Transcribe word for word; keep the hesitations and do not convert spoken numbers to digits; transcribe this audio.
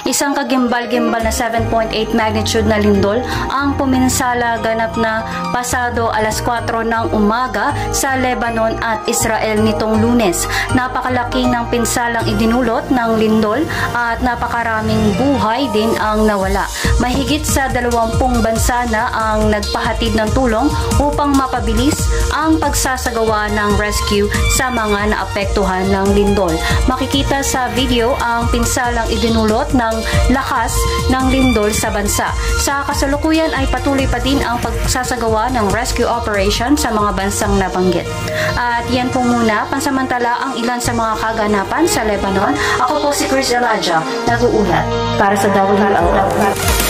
Isang kagimbal-gimbal na seven point eight magnitude na lindol ang puminsala ganap na pasado alas kwatro ng umaga sa Lebanon at Israel nitong Lunes. Napakalaki ng pinsalang idinulot ng lindol at napakaraming buhay din ang nawala. Mahigit sa dalawampung bansa na ang nagpahatid ng tulong upang mapabilis ang pagsasagawa ng rescue sa mga naapektuhan ng lindol. Makikita sa video ang pinsalang idinulot ng lakas ng lindol sa bansa. Sa kasalukuyan ay patuloy pa din ang pagsasagawa ng rescue operation sa mga bansang nabanggit. At yan po muna, pansamantala ang ilan sa mga kaganapan sa Lebanon. Ako po si Chris Elijah, nag-uulat para sa W L O.